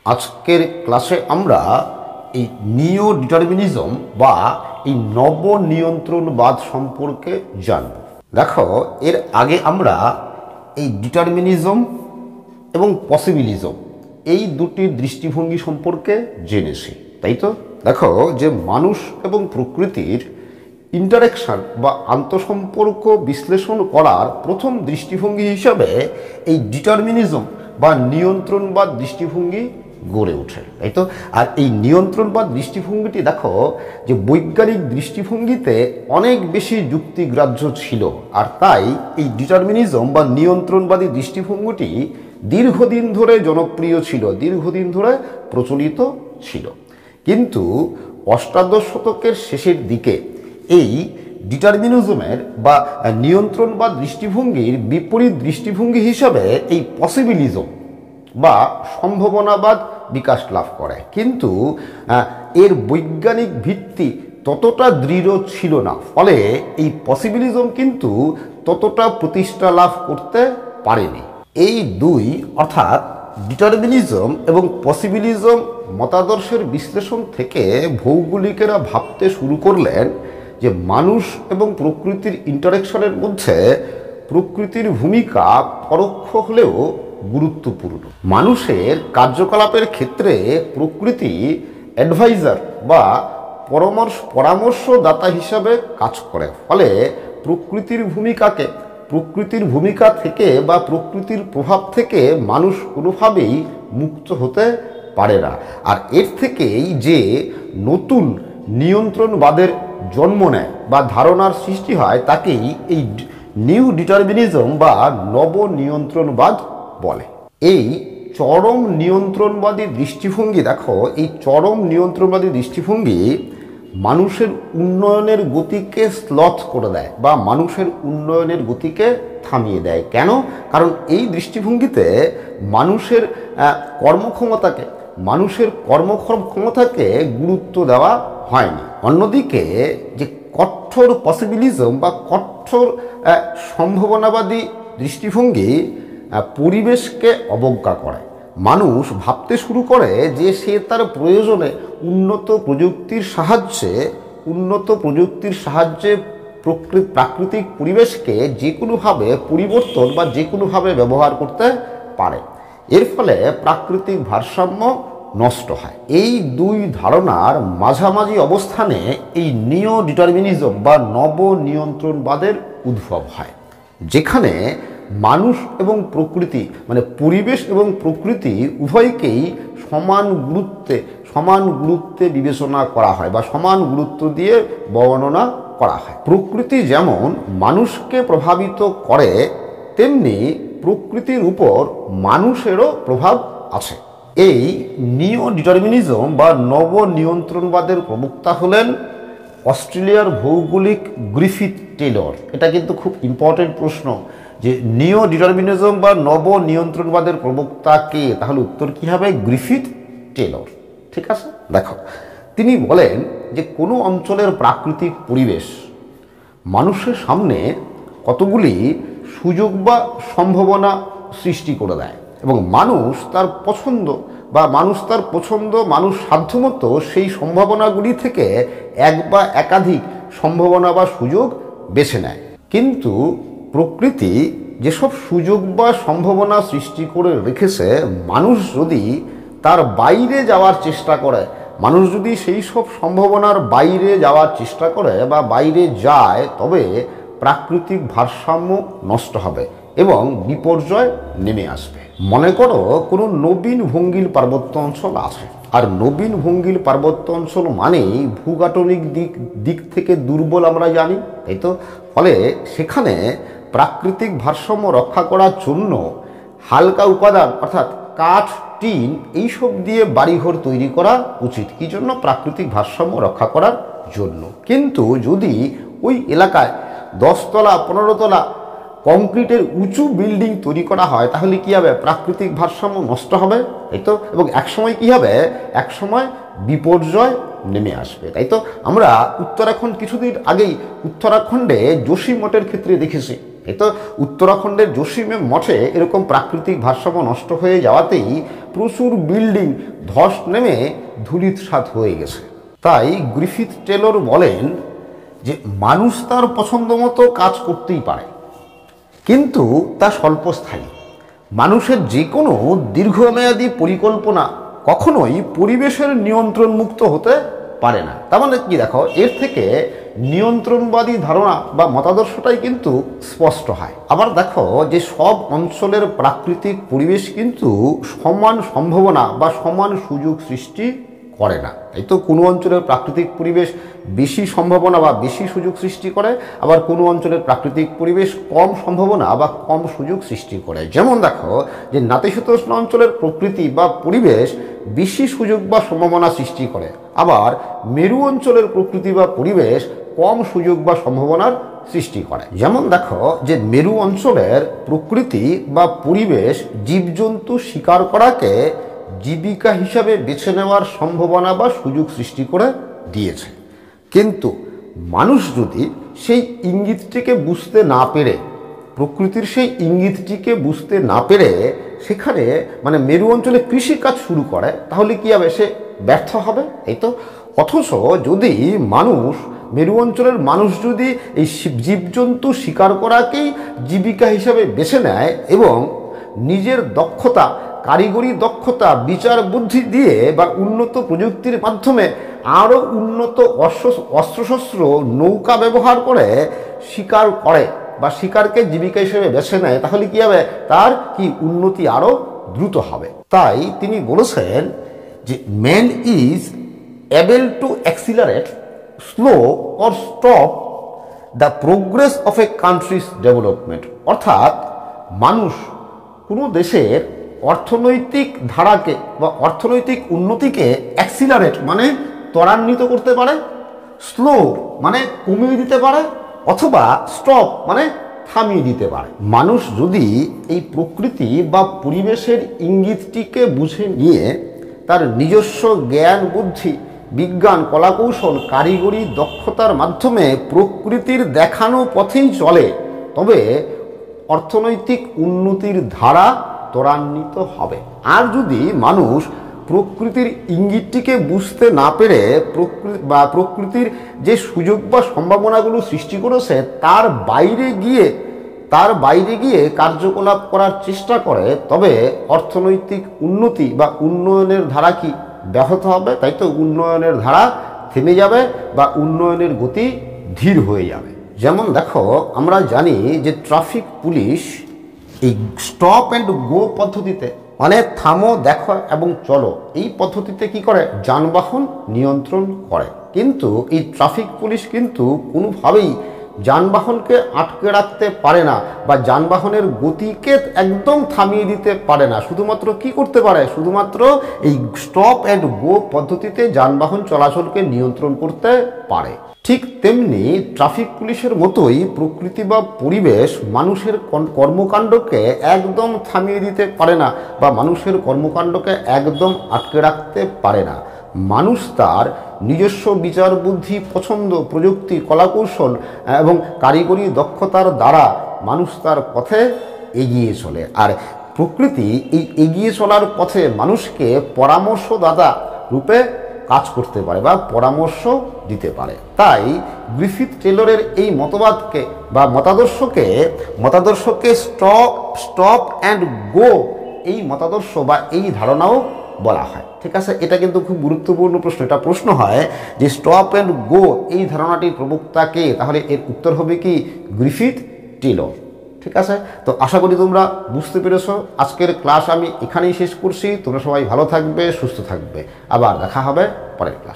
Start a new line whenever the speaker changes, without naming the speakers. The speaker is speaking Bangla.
আজকের ক্লাসে আমরা এই নিও ডিটারমিনিজম বা এই নবনিয়ন্ত্রণবাদ সম্পর্কে জানব। দেখো, এর আগে আমরা এই ডিটারমিনিজম এবং পসিবিলিজম এই দুটি দৃষ্টিভঙ্গি সম্পর্কে জেনেছি, তাই তো? দেখো, যে মানুষ এবং প্রকৃতির ইন্টারেকশন বা আন্তঃসম্পর্ক বিশ্লেষণ করার প্রথম দৃষ্টিভঙ্গি হিসাবে এই ডিটারমিনিজম বা নিয়ন্ত্রণবাদ দৃষ্টিভঙ্গি গড়ে ওঠে, তাই তো? আর এই নিয়ন্ত্রণবাদ দৃষ্টিভঙ্গিটি দেখো যে বৈজ্ঞানিক দৃষ্টিভঙ্গিতে অনেক বেশি যুক্তিগ্রাহ্য ছিল, আর তাই এই ডিটারমিনিজম বা নিয়ন্ত্রণবাদী দৃষ্টিভঙ্গিটি দীর্ঘদিন ধরে জনপ্রিয় ছিল, দীর্ঘদিন ধরে প্রচলিত ছিল। কিন্তু অষ্টাদশ শতকের শেষের দিকে এই ডিটারমিনিজমের বা নিয়ন্ত্রণবাদ দৃষ্টিভঙ্গির বিপরীত দৃষ্টিভঙ্গি হিসাবে এই পসিবিলিজম বা সম্ভাবনাবাদ বিকাশ লাভ করে। কিন্তু এর বৈজ্ঞানিক ভিত্তি ততটা দৃঢ় ছিল না, ফলে এই পসিবিলিজম কিন্তু ততটা প্রতিষ্ঠা লাভ করতে পারেনি। এই দুই অর্থাৎ ডিটারমিনিজম এবং পসিবিলিজম মতাদর্শের বিশ্লেষণ থেকে ভৌগোলিকেরা ভাবতে শুরু করলেন যে মানুষ এবং প্রকৃতির ইন্টারেকশনের মধ্যে প্রকৃতির ভূমিকা পরোক্ষ হলেও গুরুত্বপূর্ণ। মানুষের কার্যকলাপের ক্ষেত্রে প্রকৃতি অ্যাডভাইজার বা পরামর্শদাতা হিসাবে কাজ করে, ফলে প্রকৃতির ভূমিকা থেকে বা প্রকৃতির প্রভাব থেকে মানুষ কোনোভাবেই মুক্ত হতে পারে না। আর এর থেকেই যে নতুন নিয়ন্ত্রণবাদের জন্ম নেয় বা ধারণার সৃষ্টি হয় তাকেই এই নিউ ডিটারমিনিজম বা নবনিয়ন্ত্রণবাদ বলে। এই চরম নিয়ন্ত্রণবাদী দৃষ্টিভঙ্গি, দেখো, এই চরম নিয়ন্ত্রণবাদী দৃষ্টিভঙ্গি মানুষের উন্নয়নের গতিকে স্লথ করে দেয় বা মানুষের উন্নয়নের গতিকে থামিয়ে দেয়। কেন? কারণ এই দৃষ্টিভঙ্গিতে মানুষের কর্মক্ষমতাকে গুরুত্ব দেওয়া হয়নি। অন্যদিকে যে কঠোর পসিবিলিজম বা কঠোর সম্ভাবনাবাদী দৃষ্টিভঙ্গি পরিবেশকে অবজ্ঞা করে। মানুষ ভাবতে শুরু করে যে সে তার প্রয়োজনে উন্নত প্রযুক্তির সাহায্যে প্রাকৃতিক পরিবেশকে যে কোনোভাবে পরিবর্তন বা যে কোনোভাবে ব্যবহার করতে পারে। এর ফলে প্রাকৃতিক ভারসাম্য নষ্ট হয়। এই দুই ধারণার মাঝামাঝি অবস্থানে এই নিও ডিটারমিনিজম বা নবনিয়ন্ত্রণবাদের উদ্ভব হয়, যেখানে মানুষ এবং প্রকৃতি মানে পরিবেশ এবং প্রকৃতি উভয়কেই সমান গুরুত্বে বিবেচনা করা হয় বা সমান গুরুত্ব দিয়ে বর্ণনা করা হয়। প্রকৃতি যেমন মানুষকে প্রভাবিত করে, তেমনি প্রকৃতির উপর মানুষেরও প্রভাব আছে। এই নিও ডিটারমিনিজম বা নবনিয়ন্ত্রণবাদের প্রবক্তা হলেন অস্ট্রেলিয়ার ভৌগোলিক গ্রিফিথ টেলর। এটা কিন্তু খুব ইম্পর্টেন্ট প্রশ্ন যে নিও ডিটারমিনিজম বা নবনিয়ন্ত্রণবাদের প্রবক্তা কে? তাহলে উত্তর কী হবে? Griffith Taylor. ঠিক আছে, দেখো, তিনি বলেন যে কোনো অঞ্চলের প্রাকৃতিক পরিবেশ মানুষের সামনে কতগুলি সুযোগ বা সম্ভাবনা সৃষ্টি করে দেয় এবং মানুষ সাধ্যমতো সেই সম্ভাবনাগুলি থেকে এক বা একাধিক সম্ভাবনা বা সুযোগ বেছে নেয়। কিন্তু প্রকৃতি যেসব সুযোগ বা সম্ভাবনা সৃষ্টি করে রেখেছে, মানুষ যদি তার বাইরে যাওয়ার চেষ্টা করে, মানুষ যদি সেই সব সম্ভাবনার বাইরে যাওয়ার চেষ্টা করে বা বাইরে যায়, তবে প্রাকৃতিক ভারসাম্য নষ্ট হবে এবং বিপর্যয় নেমে আসবে। মনে করো কোনো নবীন ভঙ্গিল পার্বত্য অঞ্চল আছে, আর নবীন ভঙ্গিল পার্বত্য অঞ্চল মানেই ভূগাঠনিক দিক থেকে দুর্বল, আমরা জানি, তাই তো? ফলে সেখানে প্রাকৃতিক ভারসাম্য রক্ষা করার জন্য হালকা উপাদান অর্থাৎ কাঠ, টিন এইসব দিয়ে বাড়িঘর তৈরি করা উচিত। কি জন্য? প্রাকৃতিক ভারসাম্য রক্ষা করার জন্য। কিন্তু যদি ওই এলাকায় 10 তলা 15 তলা কংক্রিটের উঁচু বিল্ডিং তৈরি করা হয়, তাহলে কি হবে? প্রাকৃতিক ভারসাম্য নষ্ট হবে, তাই তো? এবং একসময় কি হবে? একসময় বিপর্যয় নেমে আসবে, তাই তো? আমরা কিছুদিন আগেই উত্তরাখণ্ডে যোশী মঠের ক্ষেত্রে দেখেছি এই তো উত্তরাখণ্ডের জসিমে মঠে এরকম প্রাকৃতিক ভারসাম্য নষ্ট হয়ে যাওয়াতেই প্রচুর বিল্ডিং ধস নেমে ধূলিসাৎ হয়ে গেছে। তাই গ্রিফিথ টেলর বলেন যে মানুষ তার পছন্দ মতো কাজ করতেই পারে, কিন্তু তা স্বল্পস্থায়ী। মানুষের যে কোনো দীর্ঘমেয়াদী পরিকল্পনা কখনোই পরিবেশের নিয়ন্ত্রণ মুক্ত হতে পারে না। তার মানে কি, দেখো, এর থেকে নিয়ন্ত্রণবাদী ধারণা বা মতাদর্শটাই কিন্তু স্পষ্ট হয়। আবার দেখো যে সব অঞ্চলের প্রাকৃতিক পরিবেশ কিন্তু সমান সম্ভাবনা বা সমান সুযোগ সৃষ্টি করে না। এই তো কোনো অঞ্চলের প্রাকৃতিক পরিবেশ বেশি সম্ভাবনা বা বেশি সুযোগ সৃষ্টি করে, আবার কোনো অঞ্চলের প্রাকৃতিক পরিবেশ কম সম্ভাবনা বা কম সুযোগ সৃষ্টি করে। যেমন দেখো যে নাতিশীতোষ্ণ অঞ্চলের প্রকৃতি বা পরিবেশ বেশি সুযোগ বা সম্ভাবনা সৃষ্টি করে, আবার মেরু অঞ্চলের প্রকৃতি বা পরিবেশ কম সুযোগ বা সম্ভাবনার সৃষ্টি করে। যেমন দেখো যে মেরু অঞ্চলের প্রকৃতি বা পরিবেশ জীবজন্তু শিকার করাকে জীবিকা হিসাবে বেছে নেওয়ার সম্ভাবনা বা সুযোগ সৃষ্টি করে দিয়েছে। কিন্তু মানুষ যদি সেই ইঙ্গিতটিকে বুঝতে না পেরে, প্রকৃতির সেই ইঙ্গিতটিকে বুঝতে না পেরে সেখানে মেরু অঞ্চলে কৃষিকাজ শুরু করে, তাহলে কি হবে? সে ব্যর্থ হবে। এই তো অথচ যদি মেরু অঞ্চলের মানুষ যদি এই জীবজন্তু শিকার করাকেই জীবিকা হিসাবে বেছে নেয় এবং নিজের দক্ষতা, কারিগরি দক্ষতা, বিচার বুদ্ধি দিয়ে বা উন্নত প্রযুক্তির মাধ্যমে আরও উন্নত অস্ত্রশস্ত্র, নৌকা ব্যবহার করে শিকার করে বা শিকারকে জীবিকা হিসেবে বেছে নেয়, তাহলে কি হবে? তার কি উন্নতি আরও দ্রুত হবে। তাই তিনি বলেছেন যে man is able to accelerate, slow or stop the progress of a country's development. অর্থাৎ মানুষ কোনো দেশের অর্থনৈতিক ধারাকে বা অর্থনৈতিক উন্নতিকে অ্যাক্সিলারেট ত্বরান্বিত করতে পারে, স্লো কমিয়ে দিতে পারে, অথবা স্টপ থামিয়ে দিতে পারে। মানুষ যদি এই প্রকৃতি বা পরিবেশের ইঙ্গিতটিকে বুঝে নিয়ে তার নিজস্ব জ্ঞান, বুদ্ধি, বিজ্ঞান, কলাকৌশল, কারিগরি দক্ষতার মাধ্যমে প্রকৃতির দেখানো পথেই চলে, তবে অর্থনৈতিক উন্নতির ধারা ত্বরান্বিত হবে। আর যদি মানুষ প্রকৃতির ইঙ্গিতটিকে বুঝতে না পেরে প্রকৃতির যে সুযোগ বা সম্ভাবনাগুলো সৃষ্টি করেছে তার বাইরে গিয়ে কার্যকলাপ করার চেষ্টা করে, তবে অর্থনৈতিক উন্নতি বা উন্নয়নের ধারা কি ব্যাহত হবে? তাই তো উন্নয়নের ধারা থেমে যাবে বা উন্নয়নের গতি ধীর হয়ে যাবে। যেমন দেখো, আমরা জানি যে ট্রাফিক পুলিশ এই স্টপ অ্যান্ড গো পদ্ধতিতে, থামো, দেখো এবং চলো, এই পদ্ধতিতে কি করে? যানবাহন নিয়ন্ত্রণ করে। কিন্তু এই ট্রাফিক পুলিশ কিন্তু কোনোভাবেই যানবাহনকে আটকে রাখতে পারে না বা যানবাহনের গতিকে একদম থামিয়ে দিতে পারে না। শুধুমাত্র কি করতে পারে? শুধুমাত্র এই স্টপ অ্যান্ড গো পদ্ধতিতে যানবাহন চলাচলকে নিয়ন্ত্রণ করতে পারে। ঠিক তেমনি ট্রাফিক পুলিশের মতোই প্রকৃতি বা পরিবেশ মানুষের কর্মকাণ্ডকে একদম থামিয়ে দিতে পারে না বা মানুষের কর্মকাণ্ডকে একদম আটকে রাখতে পারে না। মানুষ তার নিজস্ব বিচার বুদ্ধি, পছন্দ, প্রযুক্তি, কলাকৌশল এবং কারিগরি দক্ষতার দ্বারা মানুষ তার পথে এগিয়ে চলে। আর প্রকৃতি এই এগিয়ে চলার পথে মানুষকে পরামর্শদাতা রূপে কাজ করতে পারে বা পরামর্শ দিতে পারে। তাই গ্রিফিথ টেলরের এই মতবাদকে বা মতাদর্শকে স্টপ অ্যান্ড গো এই মতাদর্শ বা এই ধারণাও বলা হয়। ঠিক আছে, এটা কিন্তু খুব গুরুত্বপূর্ণ প্রশ্ন। এটা প্রশ্ন হয় যে স্টপ অ্যান্ড গো এই ধারণাটির প্রবক্তা কে? তাহলে এর উত্তর হবে কি? Griffith Taylor. ঠিক আছে, তো আশা করি তোমরা বুঝতে পেরেছো। আজকের ক্লাস আমি এখানেই শেষ করছি। তোমরা সবাই ভালো থাকবে, সুস্থ থাকবে। আবার দেখা হবে পরের ক্লাস।